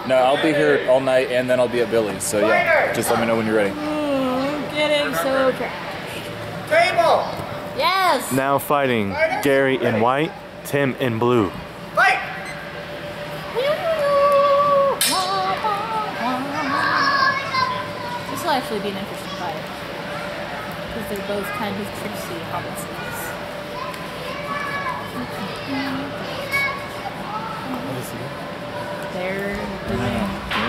No, I'll be here all night, and then I'll be at Billy's. So yeah, just let me know when you're ready. Getting so trashed. Table! Yes! Now fighting Gary in white, Tim in blue. Fight! This will actually be an interesting fight. Because they're both kind of tricksy opposites. They're doing...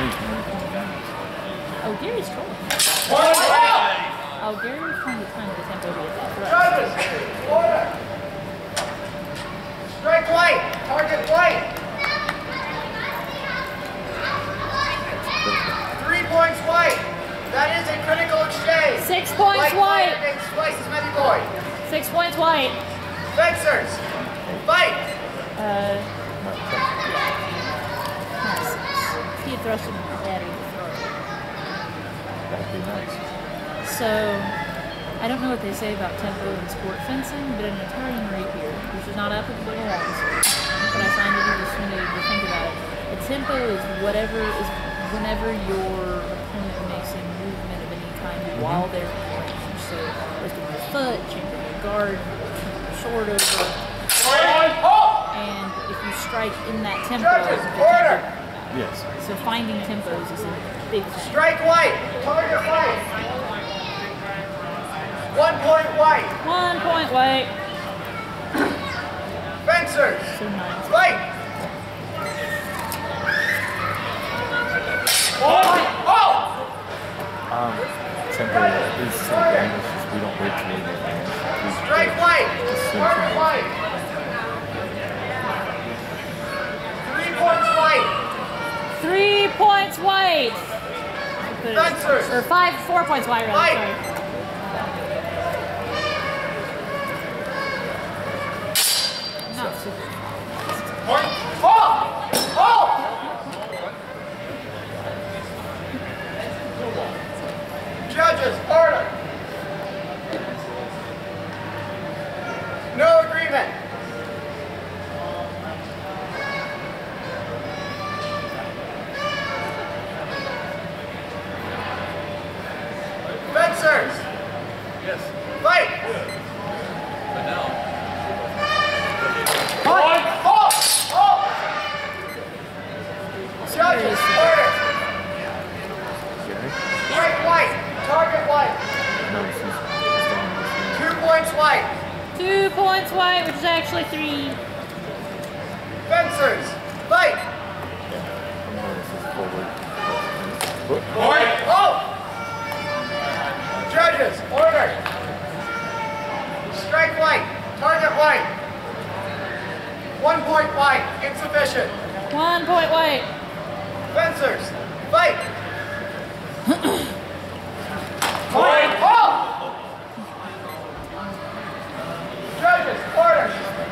Oh, Gary's trolling. Oh, Gary's trying to time the tempo to get that throw. Judges! Order! Strike white! Target white! 3 points white! That is a critical exchange! 6 points white! Makes twice as many points! 6 points white! Fencers! Fight! He had thrust him in the head, he would throw it. That'd be nice. So, I don't know what they say about tempo in sport fencing, but an Italian rapier, which is not applicable to laws, but I find it interesting to think about it. A tempo is whenever your opponent makes a movement of any kind while they're in range. So, lifting your foot, changing your guard, short over. And if you strike in that tempo, Judges, the order! tempo. Yes. So finding tempos is a big thing. Strike white! Target white! 1 point white! 1 point white. Fencers! So nice. Fight! Tempo is something, it's just we don't break too many things. Strike white! Target white! 3 points white! 3 points white. Fencers! Or 4 points white, rather. Fight. Sorry. Not super. Point! Oh! Oh! Judges, order! No agreement! Fencers! Yes. Fight! But now. Fight! Oh! Oh! Judges, order! Gary? Strike white! Target white! No, she's 2 points white! 2 points white, which is actually 3. Fencers! Fight! forward. Point! Oh! Judges, order! Strike white! Target white! 1 point white! Insufficient! 1 point white. Fencers! Fight! Point! Oh! Judges, order!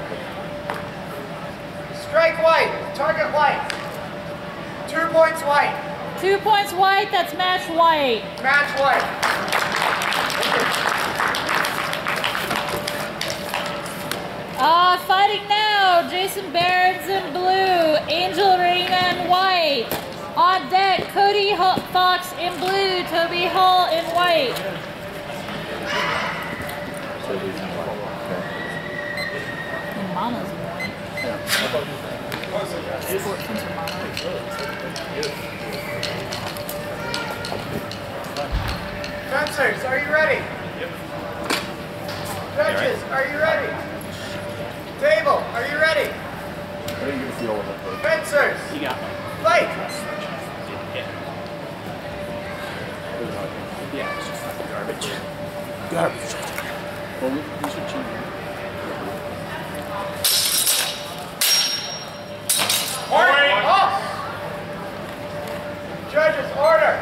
Strike white! Target white! 2 points white! 2 points white, that's match white. Match white! Fighting now, Jason Barons in blue, Angel Reina in white. On deck, Cody Fox in blue, Toby Hall in white. And Mama's in white. Sport fencer Mama. Fencers, are you ready? Yep. Judges, are you ready? Table, are you ready? How do you feel with that? Fencers, You got me. fight! Yeah, it's just like garbage. Garbage. Well, we should change it. Off! Judges, order!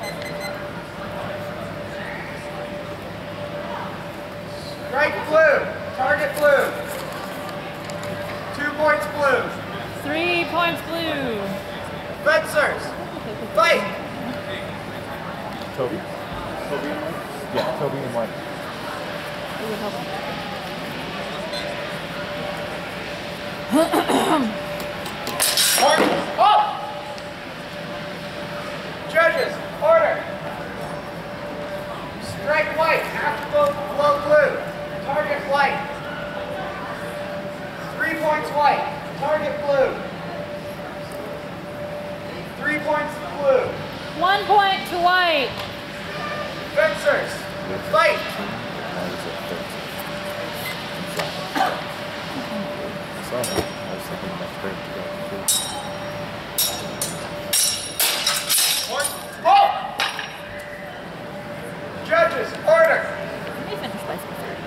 Strike blue, target blue. 2 points blue. 3 points blue. Fencers, fight! Toby? Yeah, Toby and Mike. It would help. Mark, up! points to blue. 1 point to white. Fencers, fight. Now he's at 13. I saw that. I was thinking that's great to go too. Halt! Judges, order. Let me finish by 3:30.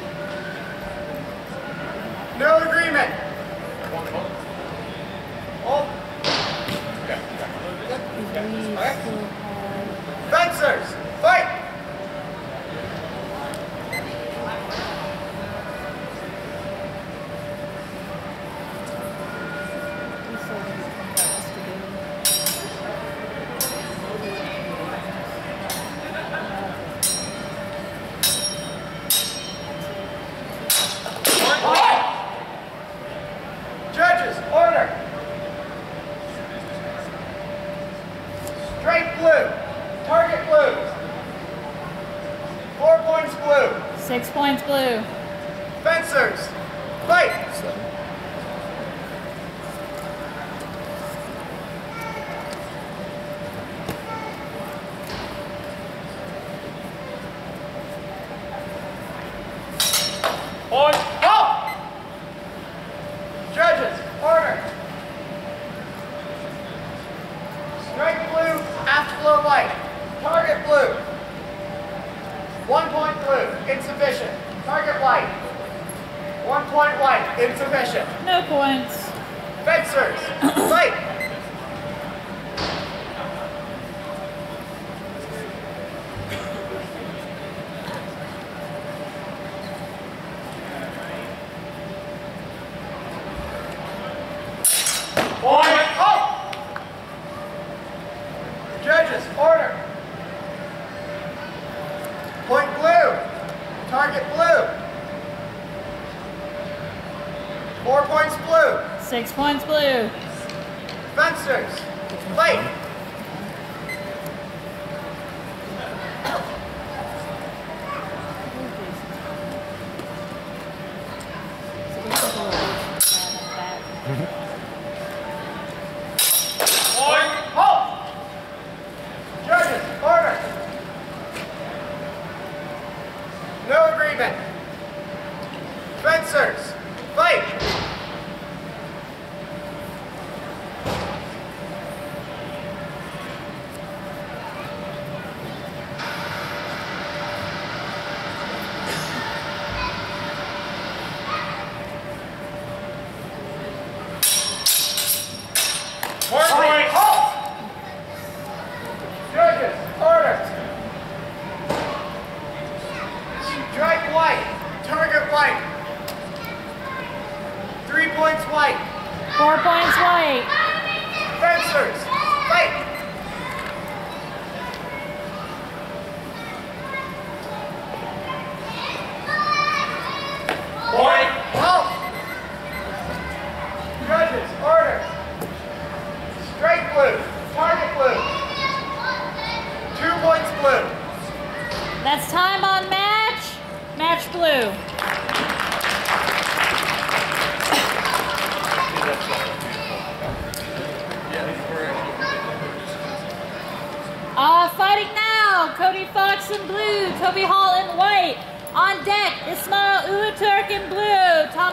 No agreement. Hold. We still have... Fencers, fight. We still have 25 to go. Judges, order. Straight blue. Target blue. 4 points blue. 6 points blue. Fencers, fight. 7. Halt! Judges, order. Strike blue, afterglow white. Target blue. 1 point blue, insufficient. Target white. 1 point white, insufficient. No points. Fencers, fight. Halt! Judges, order. Point blue. Target blue. 4 points blue. 6 points blue. Fencers, fight. Halt! Judges, order. No agreement. Fencers, fight. Halt! Judges, order. Strike white. Target white. 3 points white. 4 points white. Fencers, fight. Halt! Judges, order. Strike blue. Target blue. 2 points blue. That's time on match. Match blue. Fighting now. Cody Fox in blue. Toby Hall in white. On deck, Ismail Ulaturk in blue.